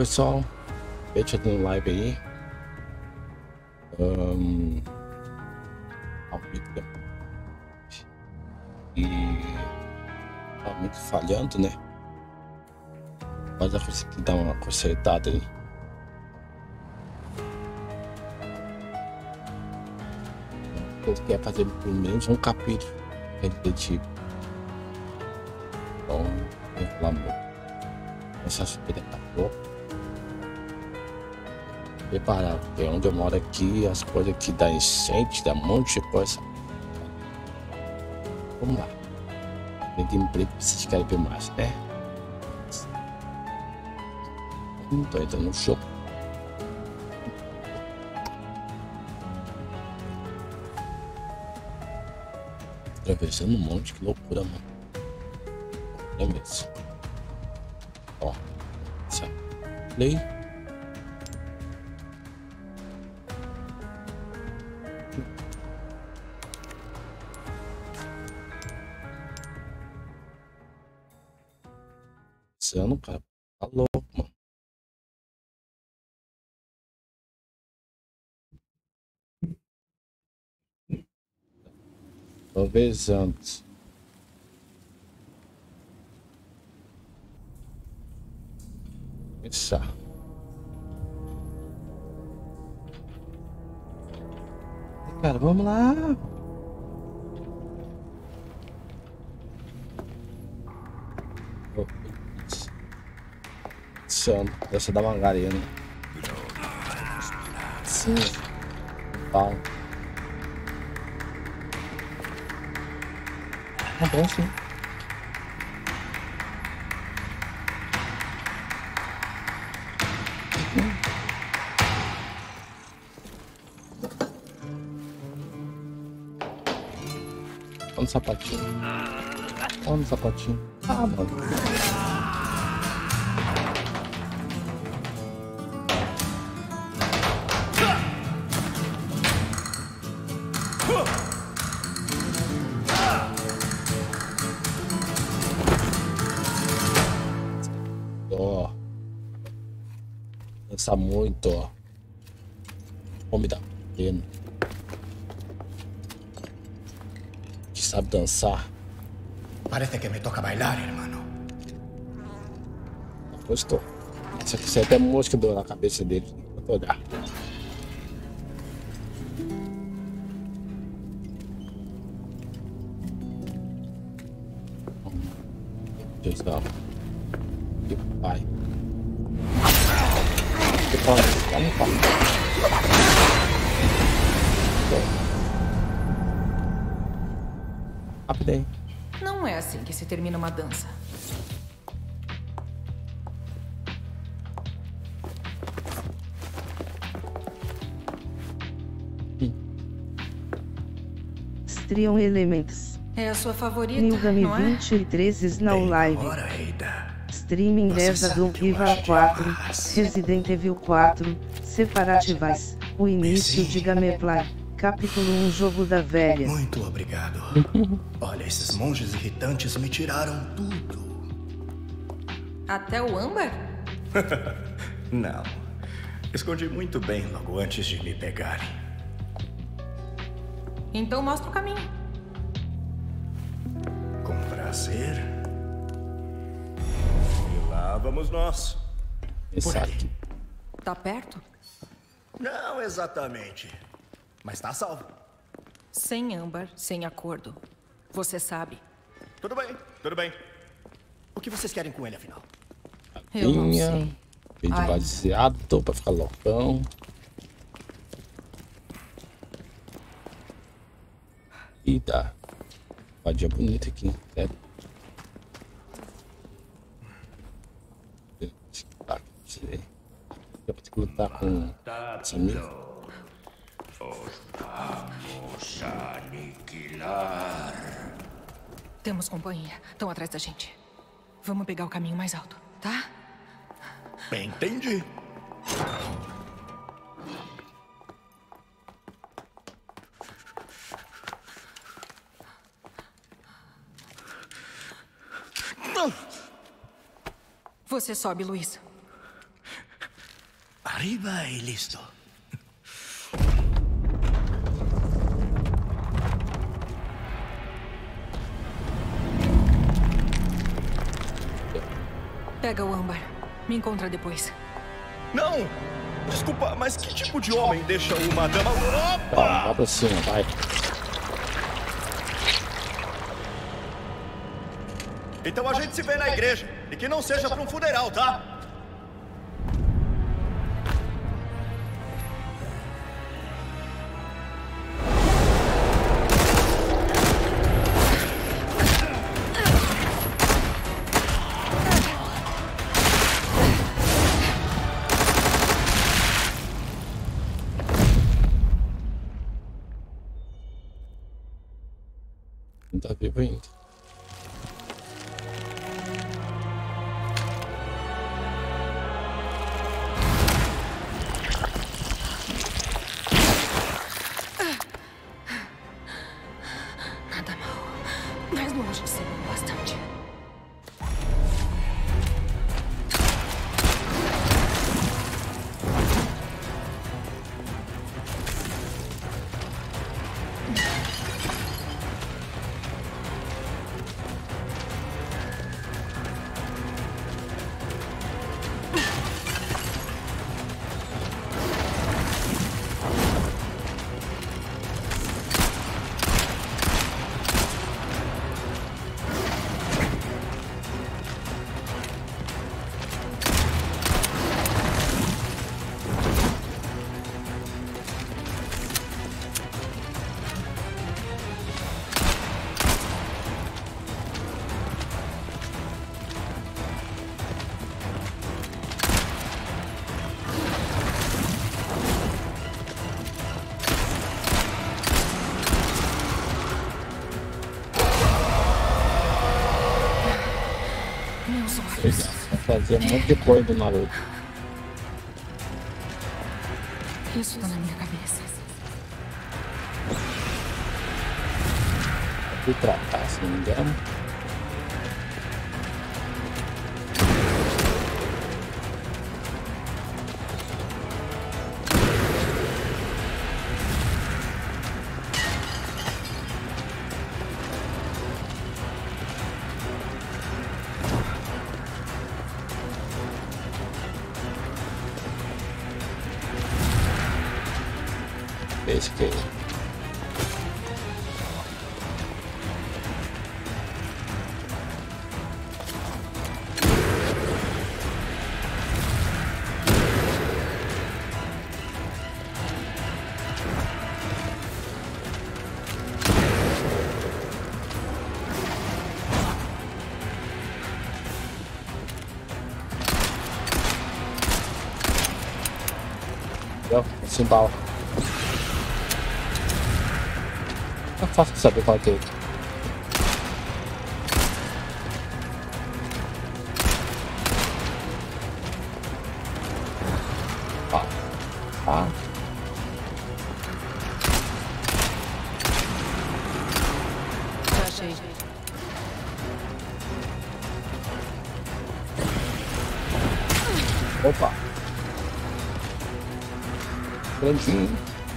pessoal, deixa no live aí. E realmente falhando, né? Mas eu consegui dar uma consertada aí. Eu quero fazer pelo menos um capítulo repetitivo. Então, eu vou falar muito. Essa subida acabou. Preparado, porque onde eu moro aqui, as coisas que dá enchente, dá um monte de coisa. Vamos lá. Tem gameplay que vocês querem ver mais, né? Não tô entrando no show. Atravessando um monte, que loucura, mano. É mesmo. Ó. Play. Esse ano, cara, tá louco, mano. Talvez antes. Começar. Cara, vamos lá. Essa da Mangarena. Sim. Bom. Tá bom, sim. Olha no sapatinho. Olha no sapatinho. Ah, mano. Ó. Dança muito, ó. Homem da pena. Que sabe dançar. Parece que me toca bailar, hermano. Gostou. Essa aqui sai até mosca na cabeça dele. Vou olhar. Deus do céu. Que pai. Que pai. Vamos pai. Rapidinho. Não é assim que se termina uma dança. Strion Elements. É a sua favorita, Nilgami não é? 23 Snow Live. Ora, Eida. Streaming Você 10 sabe do que eu Viva gosto de 4, paz. Resident Evil 4, Separate Vice, o início de Gameplay, capítulo 1 Jogo da Velha. Muito obrigado. Olha, esses monges irritantes me tiraram tudo. Até o âmbar? Não. Escondi muito bem logo antes de me pegarem. Então mostra o caminho. Com prazer. E lá vamos nós. Por aqui. Tá perto? Não exatamente. Mas tá a salvo. Sem âmbar, sem acordo. Você sabe. Tudo bem, tudo bem. O que vocês querem com ele, afinal? Eu não sei. Vídeo Ai. baseado, tô pra ficar loucão. Eita. Vadinha bonita aqui, sério. Tá, eu vou ter que lutar com essa amiga. Vamos aniquilar. Temos companhia. Estão atrás da gente. Vamos pegar o caminho mais alto, tá? Entendi. Você sobe, Luiz. Arriba y listo. Pega o âmbar. Me encontra depois. Não! Desculpa, mas que tipo de homem deixa uma dama... Tá, vai pra cima, vai. Então a gente se vê na igreja. E que não seja pra um funeral, tá? Não tá vivo ainda. Nada mal. Mas longe de ser bom bastante. Meus olhos. Vai fazer um monte de coisa do Naruto. Isso tá na minha cabeça. Vou tratar, se não me engano. Esse que sem bala. É fácil de saber qual é que é. Ah. Já achei. Opa. Grandinho.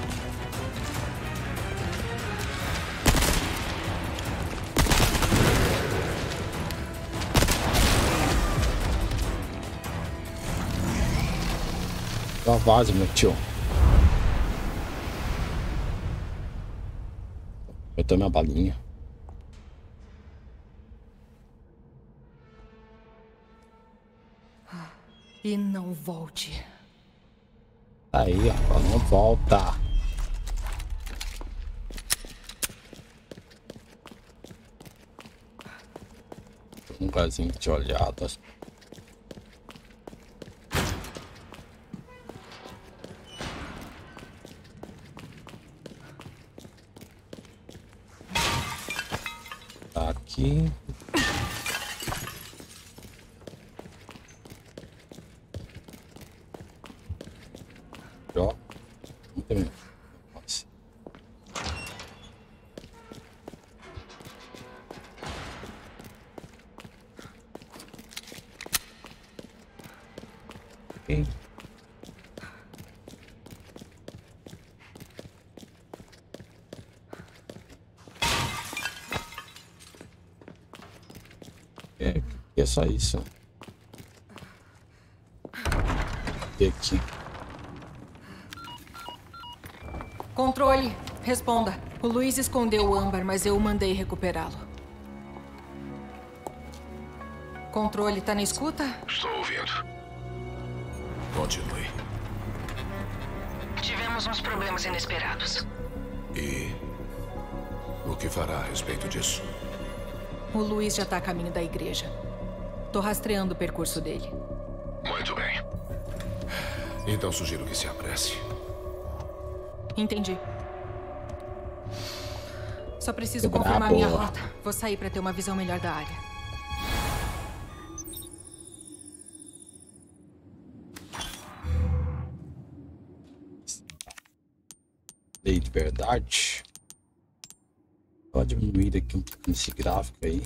Dá vaza, meu tio. Eu tenho minha balinha. E não volte. Aí, ó, não volta. Um lugarzinho de olhada. Aqui. Ó. Muito bem. Nossa. Ok. É só isso. E aqui. Controle, responda. O Luiz escondeu o âmbar, mas eu o mandei recuperá-lo. Controle, tá na escuta? Estou ouvindo. Continue. Tivemos uns problemas inesperados. E o que fará a respeito disso? O Luiz já tá a caminho da igreja. Tô rastreando o percurso dele. Muito bem. Então sugiro que se apresse. Entendi. Só preciso Que confirmar brabo. minha rota. Vou sair pra ter uma visão melhor da área. Lei de verdade. Pode diminuir aqui um pouco nesse gráfico aí.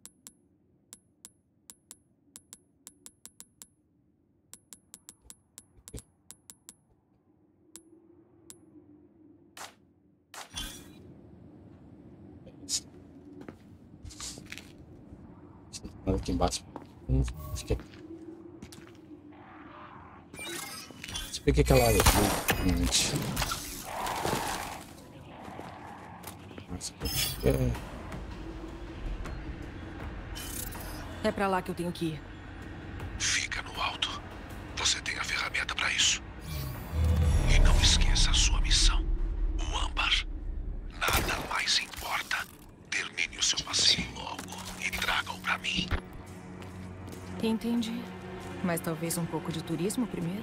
Aqui embaixo. Acho que é... Deixa eu ver o que é aquela área aqui, gente. Nossa, acho que É pra lá que eu tenho que ir. Fica no alto. Você tem a ferramenta para isso. E não esqueça a sua missão. O âmbar. Nada mais importa. Termine o seu passeio logo e traga-o para mim. Entendi. Mas talvez um pouco de turismo primeiro?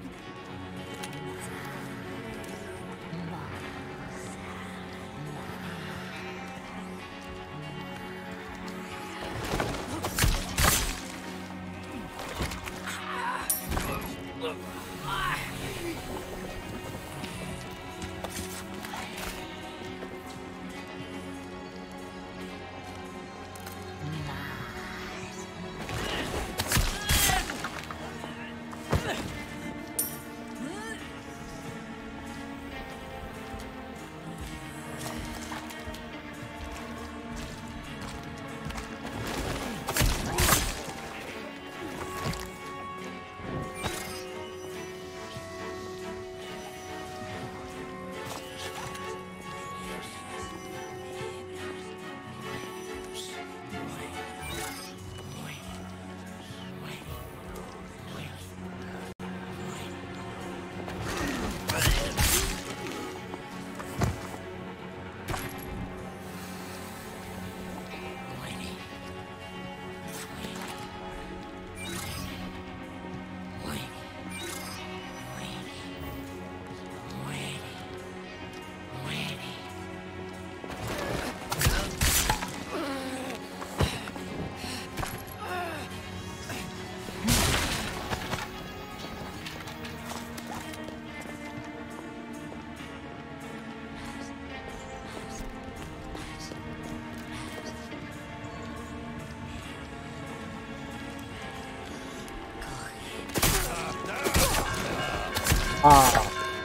Ah,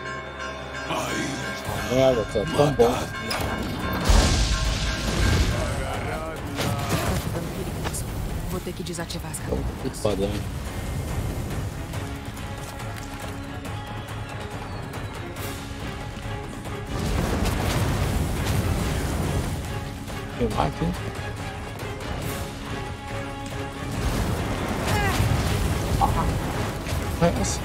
merda, tá tão bom. Tá ficando perigoso. Vou ter que desativar as câmeras. Tudo padrão. Filmar aqui. Essa.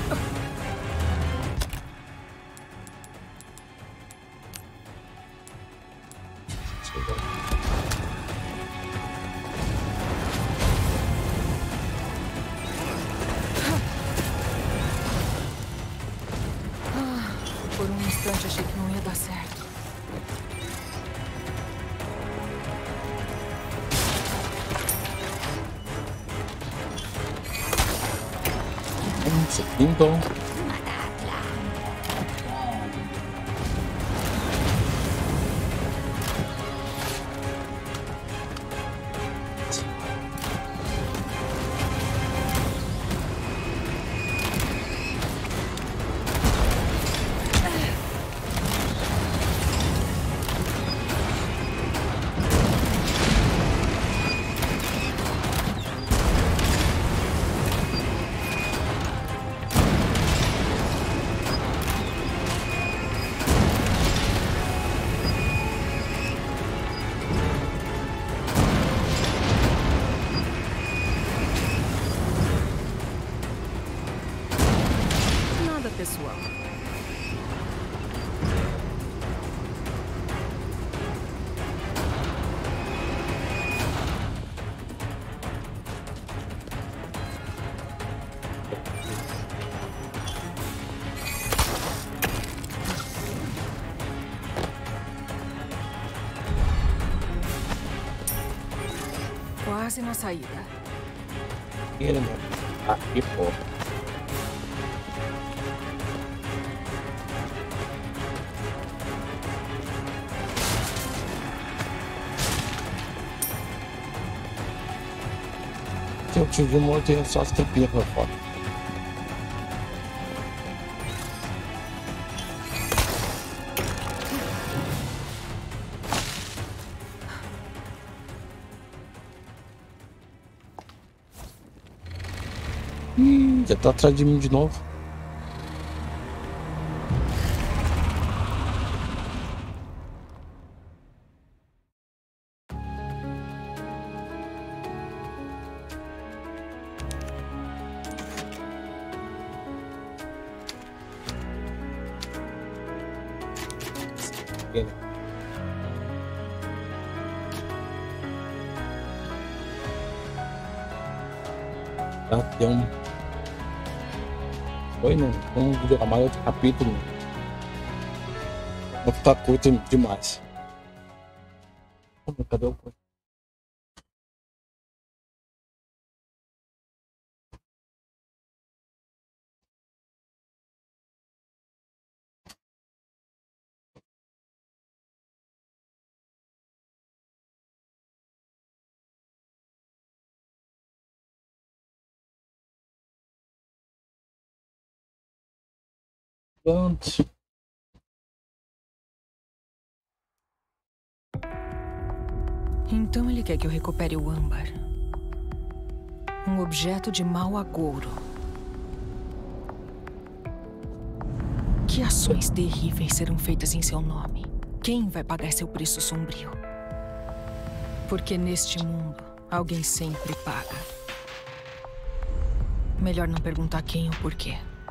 Por um instante achei que não ia dar certo. Isso aqui então. quase na saída. Ele mesmo. Aqui, pô. Se eu tive morto, eu só as tampinhas pra fora. Já tá atrás de mim de novo. Tem um... Foi, né? Vamos gravar outro capítulo. Vai ficar curto demais. Cadê o coisa? Pronto. Então ele quer que eu recupere o âmbar. Um objeto de mau agouro. Que ações terríveis serão feitas em seu nome? Quem vai pagar seu preço sombrio? Porque neste mundo, alguém sempre paga. Melhor não perguntar quem ou porquê.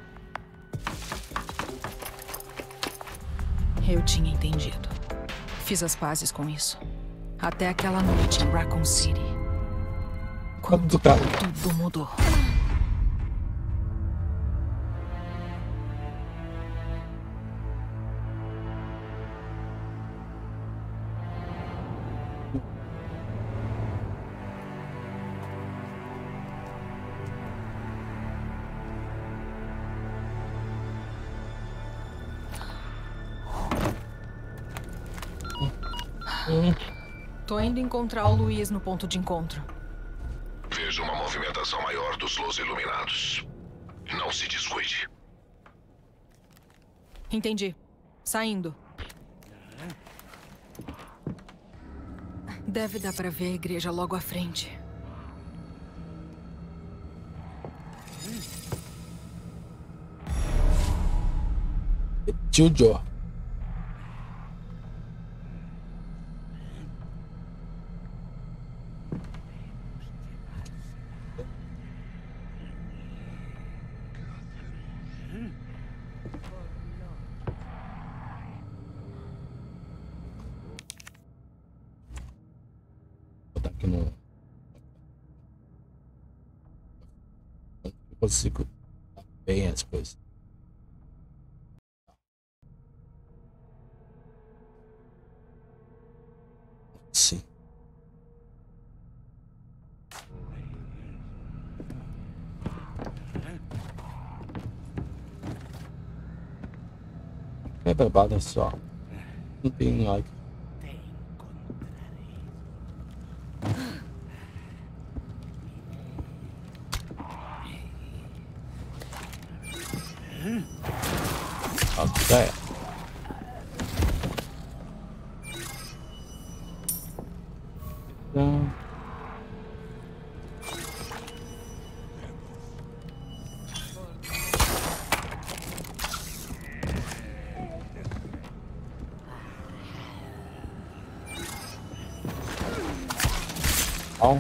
Eu tinha entendido. Fiz as pazes com isso. Até aquela noite em Raccoon City. Quando tudo mudou. Tô indo encontrar o Luiz no ponto de encontro. Vejo uma movimentação maior dos Los Iluminados. Não se descuide. Entendi. Saindo. Deve dar pra ver a igreja logo à frente. Tio Joe. Aqui no... Eu consigo bem as coisas. Sim. É babado só. Não tem like. Ok. Então... Bom.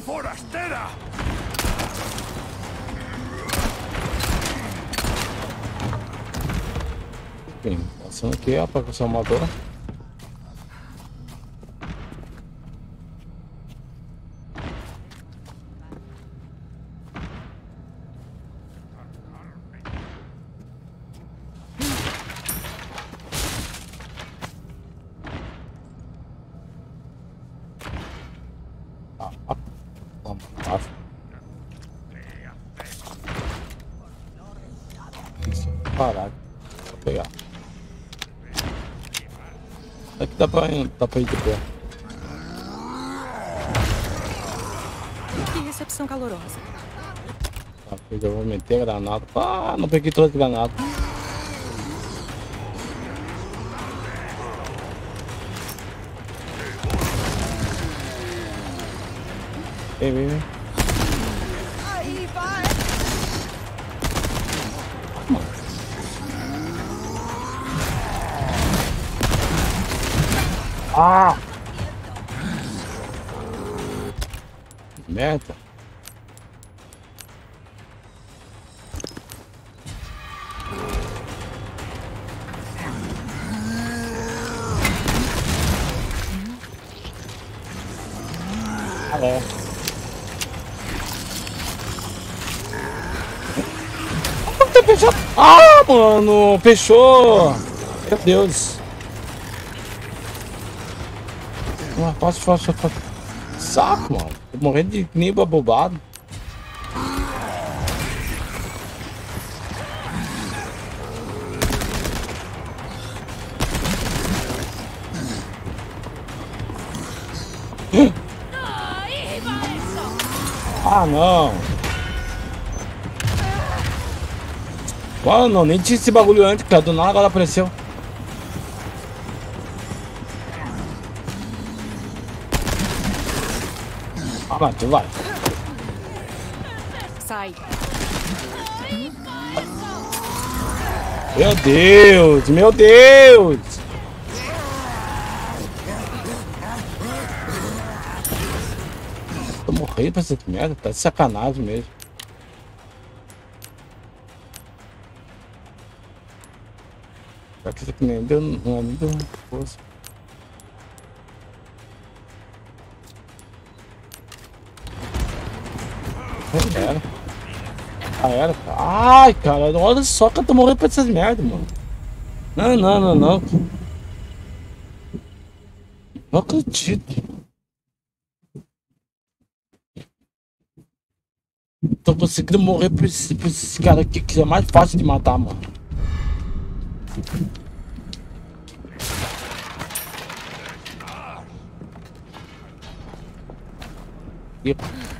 forastera! Bem, passando aqui a percussão motora. Parar, vou pegar. Aqui dá pra ir de pé. Que recepção calorosa. Aqui eu vou meter a granada. Ah, não peguei todas as granadas. Vem. Aí vai! Ah! Merda! É. Ah, mano, fechou! Meu Deus! Fácil. Saco, mano. Tô morrendo de nível bobado. Ah, não. Mano, nem tinha esse bagulho antes, cara. Do nada agora apareceu. Ah, mas tu vai. Sai. Meu Deus! Tô morrendo pra essa merda, tá de sacanagem mesmo. Será que isso aqui nem deu, não é nem deu força. Era. Ai, cara, olha só que eu tô morrendo pra essas merdas, mano. Não. Não acredito. Tô conseguindo morrer pra esse cara aqui, que é mais fácil de matar, mano. E...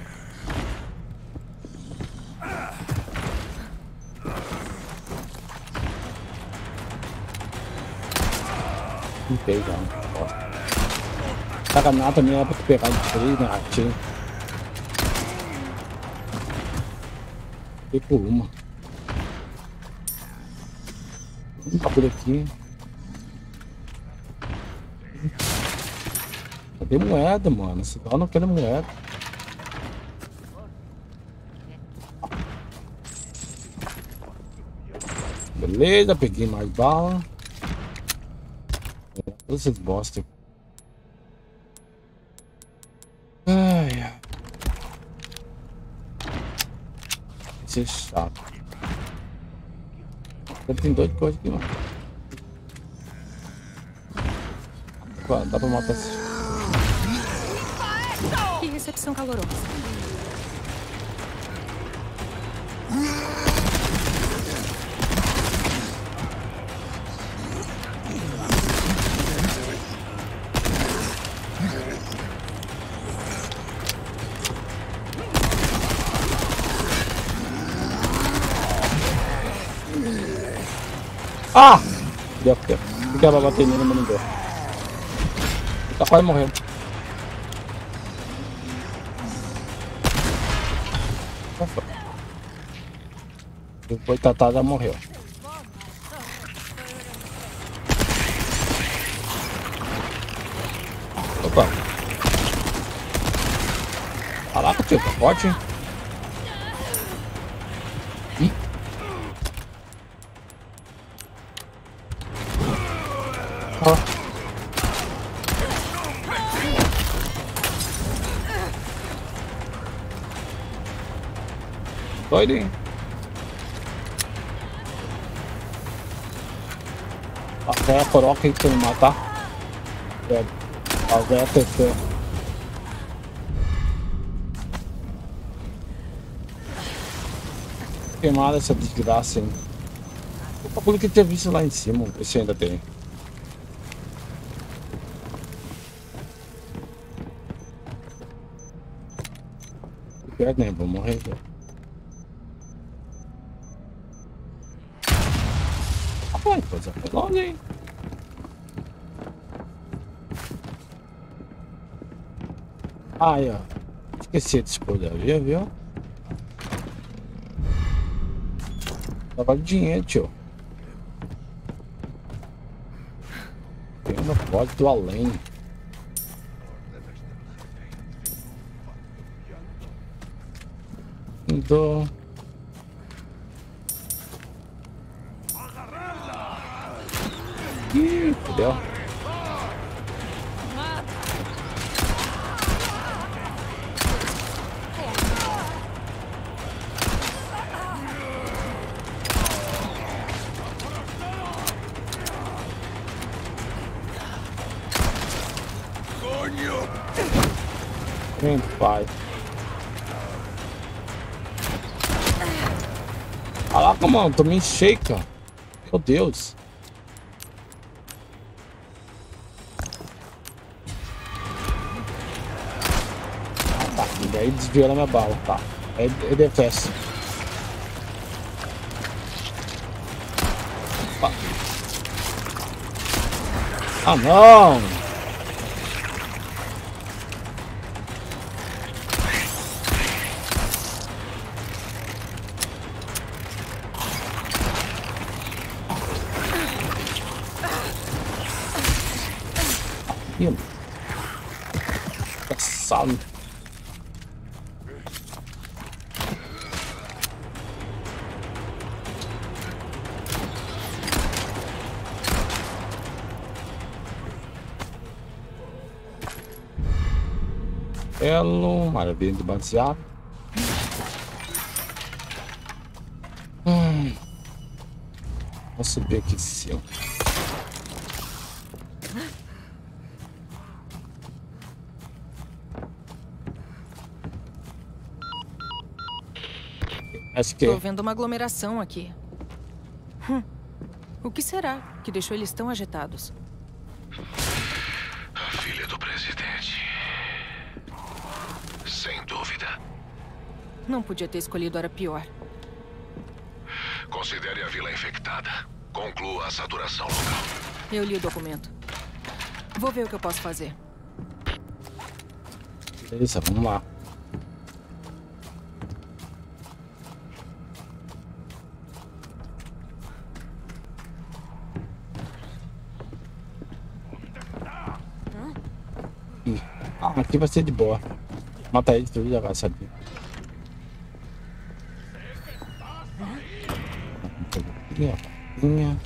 não pega, não. Cara, nada também era pra tu pegar de 3, né? Tira. Fiquei por uma. Tá por aqui. Cadê moeda, mano? Esse cara não quer moeda. Beleza, peguei mais bala. Todos esses bosta. Ai. Esse é chato. Tem 2 coisas aqui, mano. Opa, dá pra matar esse. Que recepção calorosa. Ah! Deu. Fica pra bater nele, mas não deu. Tá quase morrendo. Depois Tatá já morreu. Opa! Caraca, tio, tá forte, hein? Ih. Ó. Doido, hein? A véia coroca que tem que matar. A véia TT. Queimada essa desgraça, hein? O bagulho que tinha visto lá em cima, esse ainda tem. Perto, né? Vou morrer. Ai, coisa foi longe, hein? Aí, ó. Esqueci de explodir, viu? Tava de dinheiro, tio. Pena pode do além. Indo. Ih, fudeu. Vem, pai. Caraca, mano, tomei shake, ó. Meu Deus. Ah, tá. E daí desviou na minha bala, tá. É defense. Ah, não! Caçado. Elo, maravilha de baseado. Vou subir aqui em cima. Acho que... Tô vendo uma aglomeração aqui. O que será que deixou eles tão agitados? A filha do presidente. Sem dúvida. Não podia ter escolhido a hora pior. Considere a vila infectada. Conclua a saturação local. Eu li o documento. Vou ver o que eu posso fazer. Beleza, vamos lá. Ah, aqui vai ser de boa. Mata ele tudo já vai, sabe? Minha.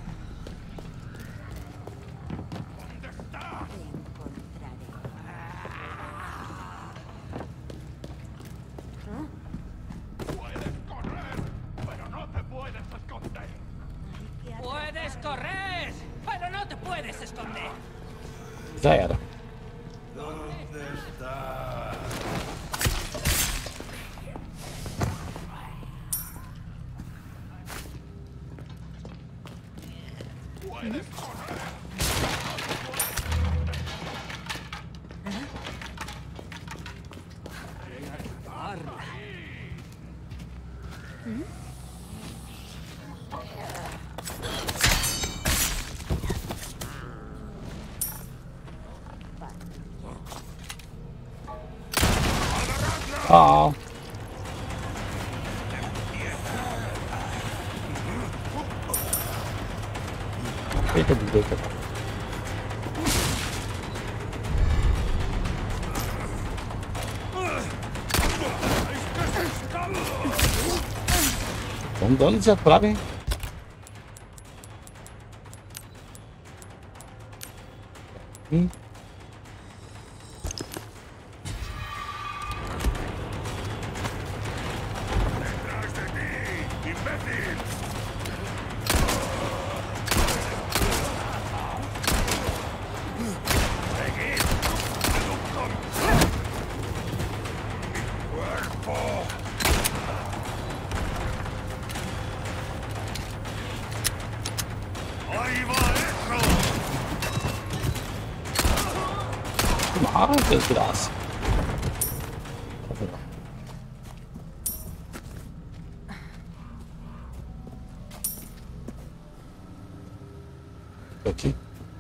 Puedes correr, pero no te puedes esconder. Já era. Ah. Eita, deita. andando de atrás, hein? Ah, desgraça. Aqui.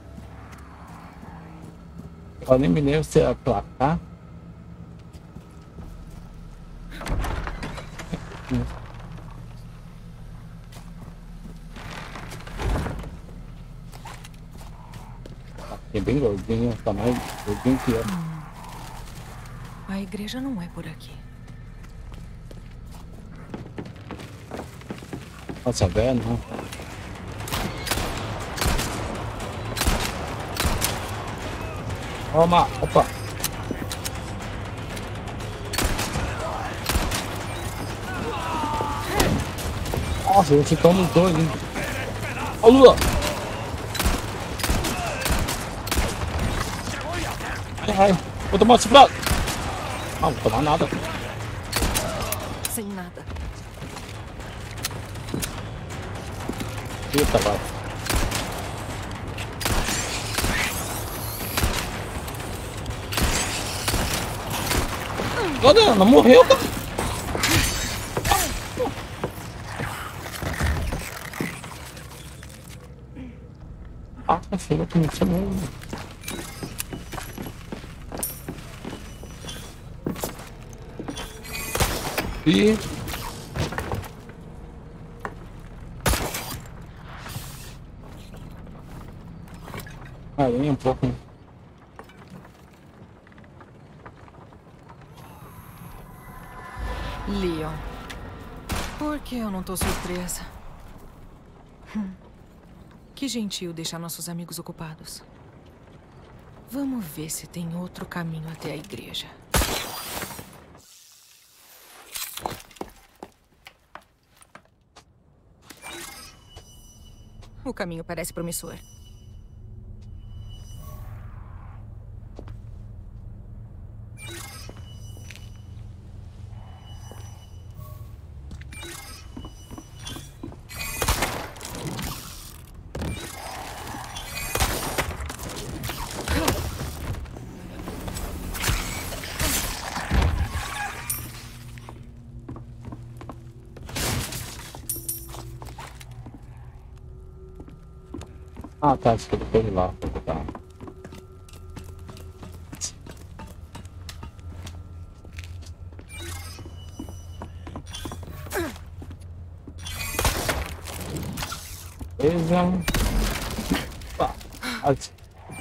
Eu nem me lembro se é pra cá. É bem gordinho, tá mais gordinho que eu. A igreja não é por aqui. Nossa, velho, não. Toma, opa. Nossa, eu fico nos dois, hein. Ó, Lula. Ai, vou tomar esse prato. Não vou tomar nada. Sem nada. Eita, vai. Olha, não morreu, cara. Ah, filho, que me chamou. E... alinha um pouco, hein? Leon. Por que eu não tô surpresa? Que gentil deixar nossos amigos ocupados. Vamos ver se tem outro caminho até a igreja. O caminho parece promissor. Ah, tá, acho que ele foi lá. Tá. Beleza. Tá. Aqui.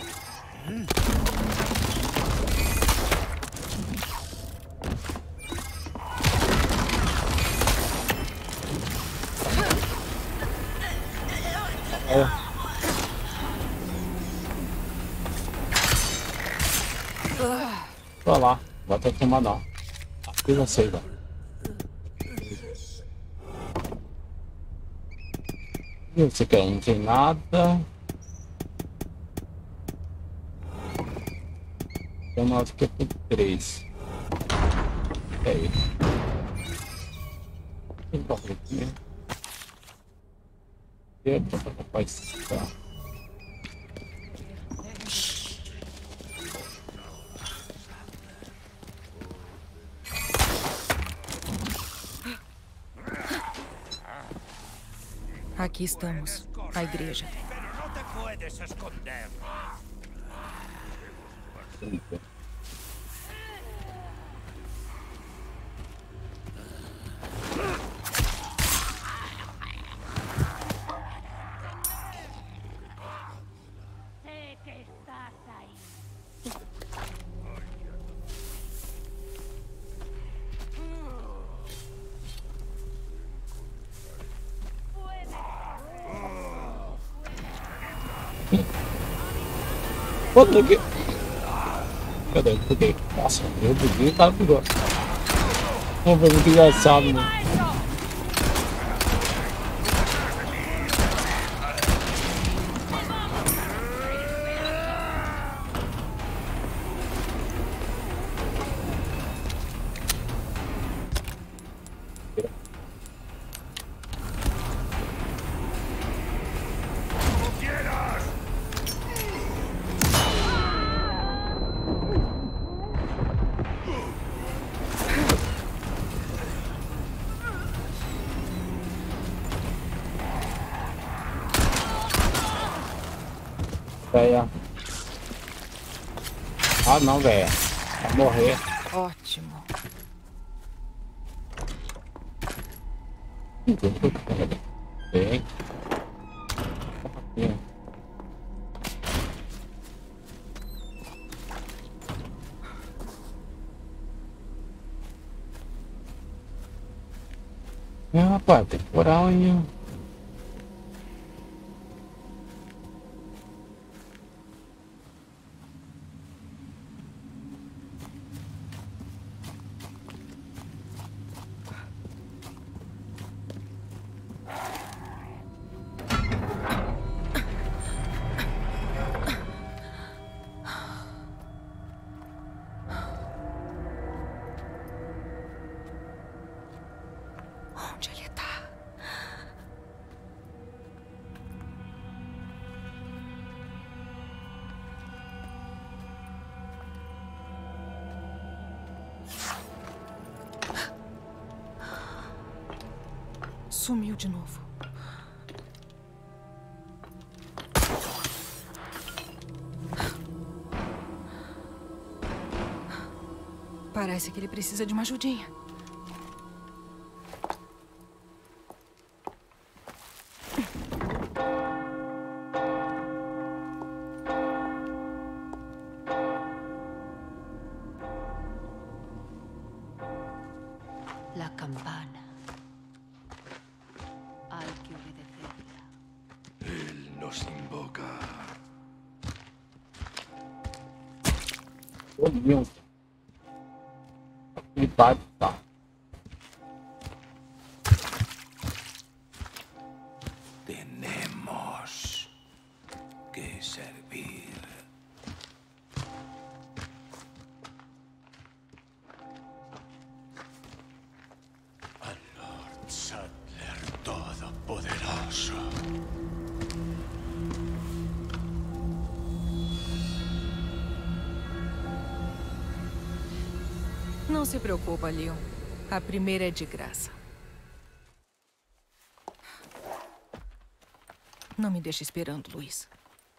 Vai lá, vai ter que tomar não. Eu já sei, velho. Esse aqui não tem nada. Então nós aqui é por 3. É isso. Tem que correr aqui. Eita, rapaz. Tá. Aqui estamos, a igreja. Pô, buguei. Cadê? Buguei. Nossa, eu buguei e o cara bugou. Pô, foi muito engraçado, né? Véia. Ah não, velho. Vai morrer. Ótimo. Bem. Rapaz, temporal aí. Onde ele tá? Sumiu de novo. Parece que ele precisa de uma ajudinha. La campana. Hay que obedecerla. Él nos invoca. Ô, Deus. Que parte tá. Tenemos que servir. Al Lord Saddler Todopoderoso. Não se preocupa, Leon. A primeira é de graça. Não me deixe esperando, Luiz.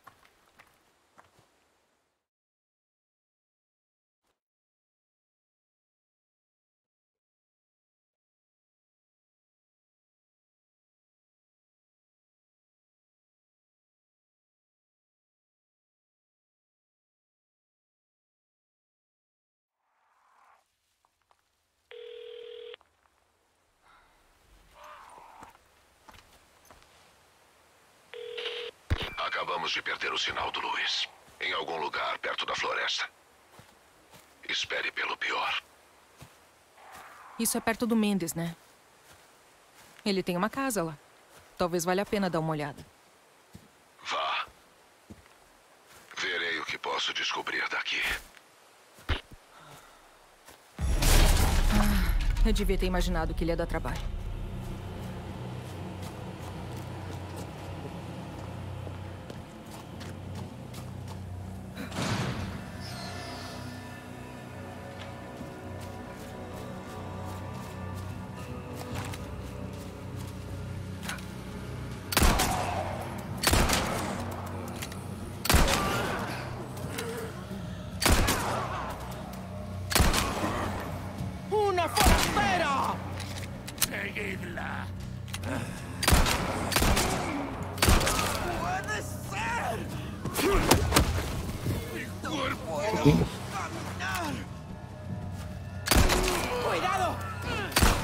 Acabamos de perder o sinal do Luiz. Em algum lugar perto da floresta. Espere pelo pior. Isso é perto do Mendes, né? Ele tem uma casa lá. Talvez valha a pena dar uma olhada. Vá. Verei o que posso descobrir daqui. Eu devia ter imaginado que ele ia dar trabalho. ¡Una forastera! ¡Seguidla! ¡Puede ser! ¡No puedo caminar! ¡Cuidado!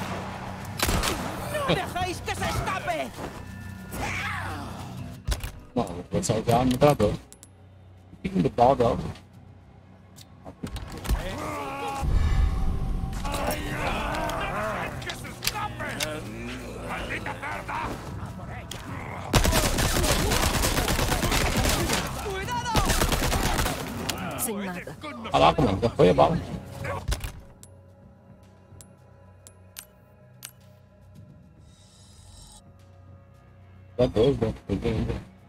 ¡No dejéis que se escape! Não, vou só usar o mudador. Tem que mudar o dela. Sem nada. Caraca, mano, já foi a bala. Tá doido, né? Peguei ainda.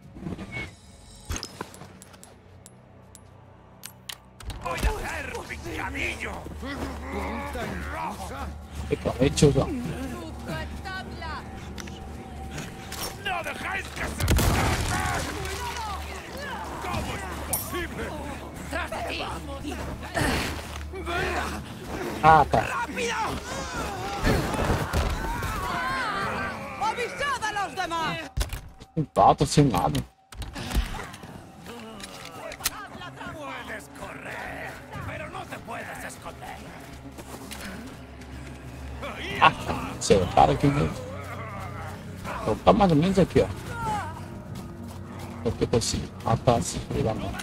Fica aí, tiozão. Ah, tá. Um pato sem nada. Ah, seu cara aqui mesmo. Então, tá mais ou menos aqui, ó. Eu que consigo. Ah, tá, se frear, mano.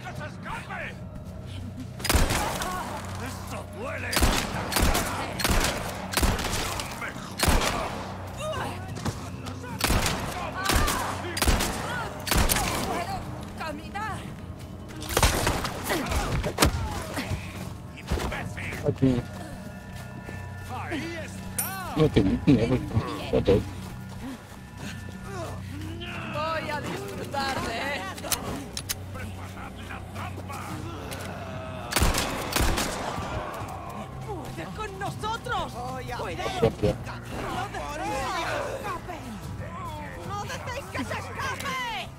Tadinho. Eu tenho muito nervo aqui. Tá doido. Voy a disfrutar de esto. ¡Puede con nosotros! ¡Cuidado! ¡No dejéis que se escape!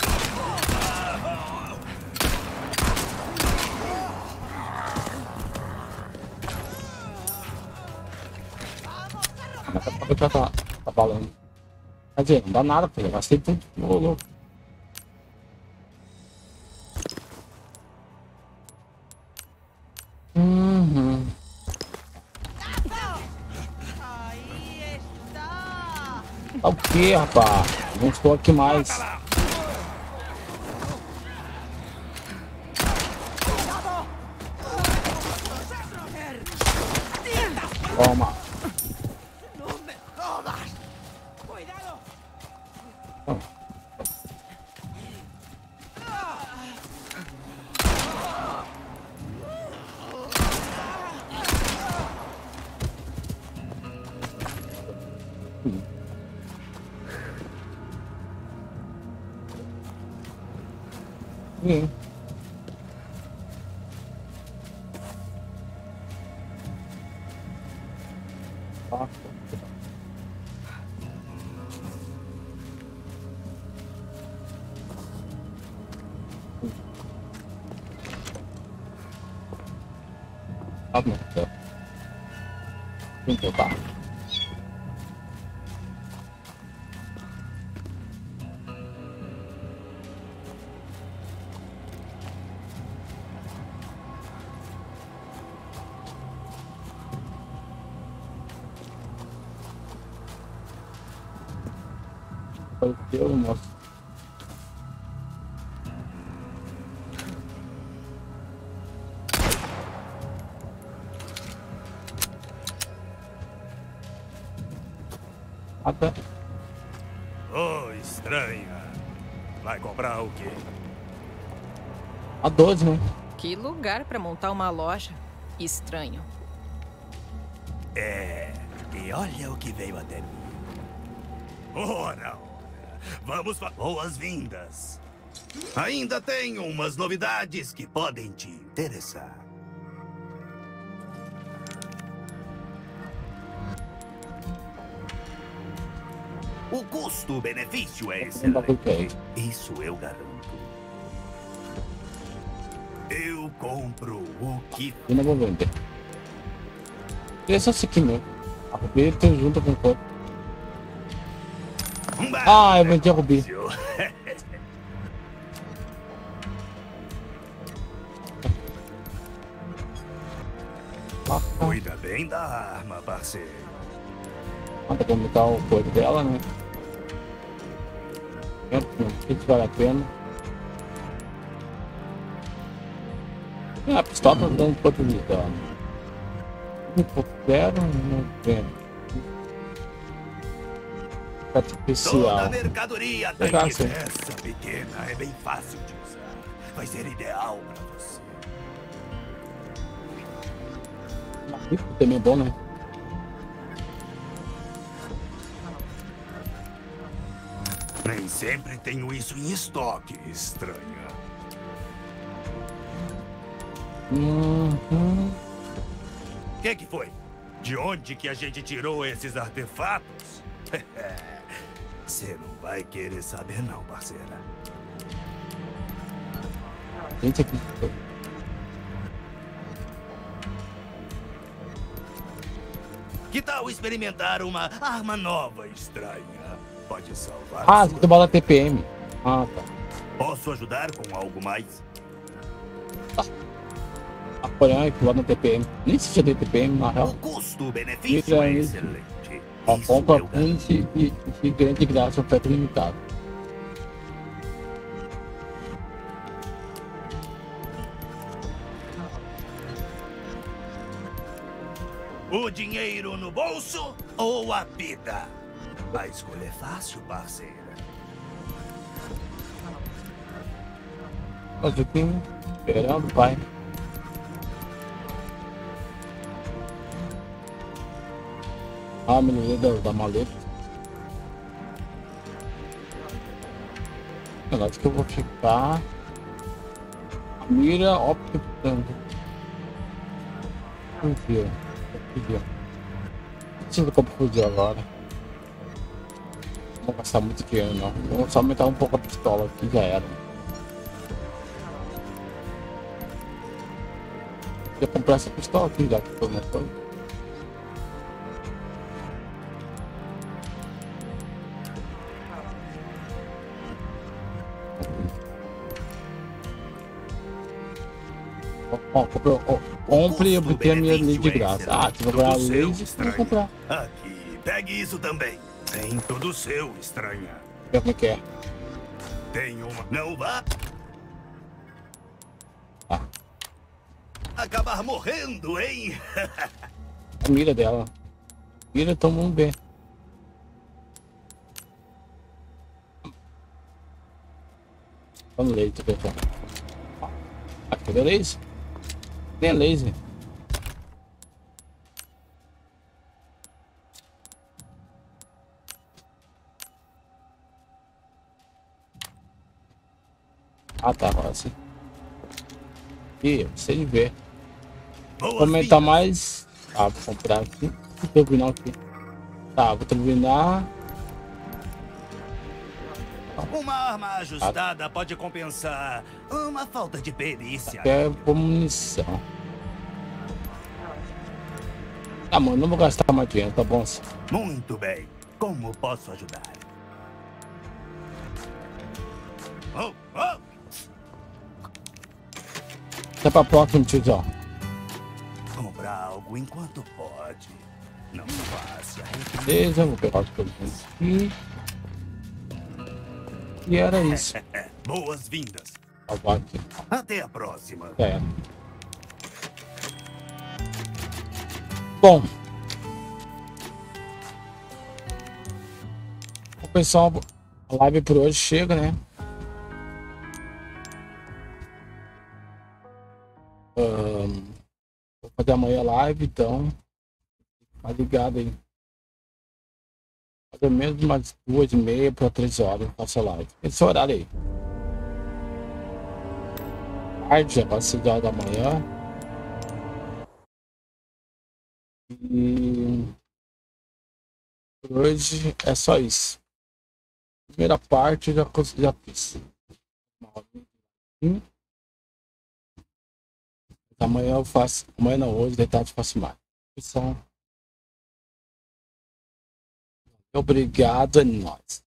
Eu já tá balando. Quer dizer, não dá nada, filho. Eu gastei tudo. Ô, louco. Ahí está. Tá o quê, rapaz? Não estou aqui mais. Toma. No me jodas. Cuidado. Ah, não. Tem que botar. Deus, nossa. Até. Oh, estranha. Vai comprar o quê? A 12, né? Que lugar pra montar uma loja. Estranho. É, e olha o que veio até mim. Ora, vamos boas-vindas. Ainda tenho umas novidades que podem te interessar. O custo-benefício é excelente. Isso eu garanto. Eu compro o que... Eu não vou vender. Esse é aqui mesmo. A Rubi tem junto com o corpo. Ah, eu vendi a Rubi. Cuida bem da arma, parceiro. Manda como tá o corpo dela, né? Não sei se vale a pena. A pistola tá dando quanto de dano? 0,90. Artificial. Toda a mercadoria tá Legal, aqui. sim. Essa pequena é bem fácil de usar. Vai ser ideal pra você. Isso também é bom, né? Nem sempre tenho isso em estoque, estranha. Que foi? De onde que a gente tirou esses artefatos? Você não vai querer saber não, parceira. Gente aqui. Que tal experimentar uma arma nova, estranha? Pode salvar Ah, a você sua. tem bola TPM. Ah, tá. Posso ajudar com algo mais? Apoiar que lá no TPM. Nem se tinha TPM, na O real. custo-benefício Fica é aí. excelente. A Isso compra eu garanto. e ganha de graça, oferta limitada. O dinheiro no bolso ou a vida? A escolha é fácil, parceira. Mas eu tenho esperando, pai. Ah, menina da maleta. Eu acho que eu vou ficar. A mira óptica. Fuzil. Fuzil. Preciso de comprar fuzil agora. Não vou gastar muito dinheiro não. Vou só aumentar um pouco a pistola aqui, já era. Vou comprar essa pistola aqui já que foi montando. Ó, compre e obter a minha lei de graça. Ah, se comprar a lei, vou comprar. Aqui, pegue isso também. Tem tudo seu, estranha. Ver como é que é. Tem uma. Não vá Ah, acabar morrendo, hein? a mira dela. Mira, então vamos ver. Vamos laser, pessoal. Aqui é laser. Nem é laser. Ah, tá, agora sim. E você de ver. Vou aumentar mais. Ah, vou comprar aqui. Vou turbinar aqui. Tá, vou turbinar. Uma arma ajustada pode compensar uma falta de perícia. Quer munição. Tá, mano, não vou gastar mais dinheiro, tá bom assim. Muito bem. Como posso ajudar? Oh, oh! Até pra próxima, tiozão. Comprar algo enquanto pode. Não vá se arrepender. Beleza, vou pegar os produtos aqui. E era isso. Boas-vindas. Salvar aqui. Até a próxima. É. Bom. O pessoal, a live por hoje chega, né? Vou fazer amanhã a live, então. Tá ligado aí. Pelo menos umas 2h30 para 3 horas eu faço a live. Esse horário aí. Tarde, já vai 6 horas da manhã. E hoje é só isso. Primeira parte eu já fiz. Amanhã eu faço. Amanhã não, hoje de tarde eu faço mais. Obrigado, é nóis.